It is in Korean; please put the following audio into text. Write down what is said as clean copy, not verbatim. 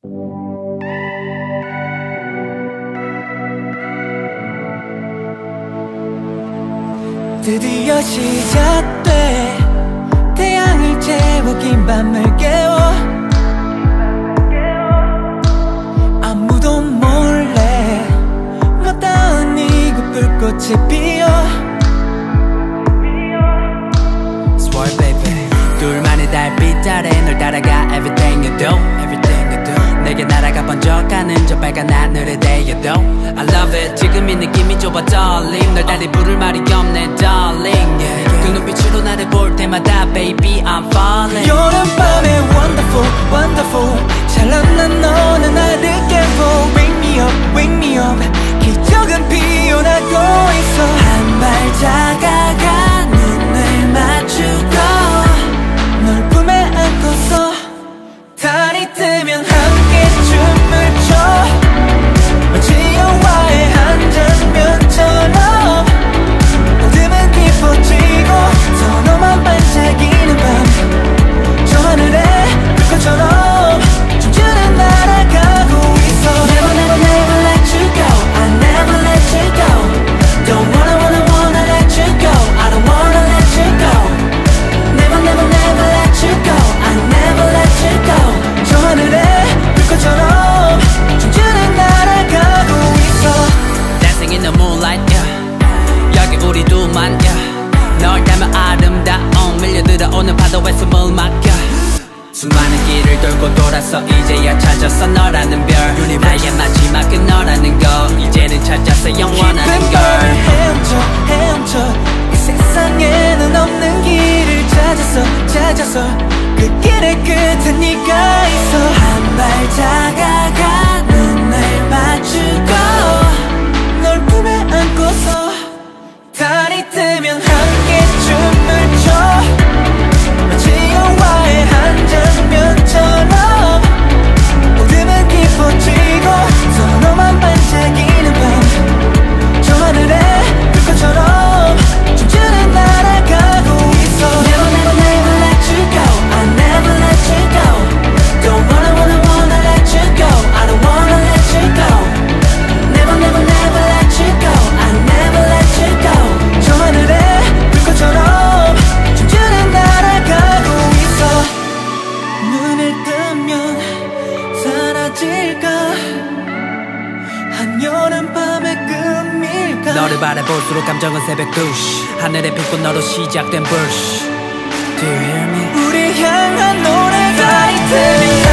드디어 시작돼. 태양을 채워 긴 밤을 깨워. 아무도 몰래 못다운 이곳 불꽃이 피어. Swear baby, 둘만의 달빛 아래 널 따라가 everything you do, everything you do. 내게 날아가 번져가는 저 빨간 하늘에 대여도 I love it. 지금 이 느낌이 좁아 darling. 널 다리 부를 말이 없네 darling, yeah. 그 눈빛으로 나를 볼 때마다 baby I'm falling. 여름밤에 wonderful, wonderful. 찬란한 너는 나를 깨워. Wake me up, wake me up. 기적은 피어나고 있어. 한 발짝 다가가 눈을 맞추고 널 품에 안고서 달이 뜨면 함께 춤을 춰. 마치 영화의 한 장면처럼 어둠은 깊어지고 선호만 반짝이는 밤. 저 하늘에 불꽃처럼 춤추는 날아가고 있어. Never never never let you go. I never let you go. Don't wanna let you go. I don't wanna let you go. Never never never let you go. I never let you go. 저 하늘에 불꽃처럼 춤추는 날아가고 있어. Dancing in the moonlight, yeah. 여기 우리 둘만, yeah. 널 닮은 아름다움 밀려들어오는 파도에 숨을 막혀. 수많은 길을 돌고 돌아서 이제야 찾았어 너라는 별. 나의 마지막은 너라는 거. 이제는 찾았어 영원한 걸. 헤엄쳐 헤엄쳐 이 세상에는 없는 길을 찾았어. 그 길의 끝에 네가 있어. 한 발짝 다가가 눈을 맞추고 널 품에 안고서 달이 뜨면 함께 춤을 춰. 마치 영화의 한 장면처럼 어둠은 깊어지고 선호만 반짝이는 밤. 저 하늘에 불꽃처럼 춤추는 날아가고 있어. Never never never let you go. I never let you go. Don't wanna let you go. I don't wanna let you go. Never never never let you go. I never let you go. 저 하늘에 불꽃처럼 춤추는 날아가고 있어. 눈을 뜨면 사라질까 한여름 밤의 끝일까. 너를 바라볼수록 감정은 새벽 2시. 하늘에 빛꽃 너로 시작된 불씨. Do you hear me? 우리 향한 노래가 있으면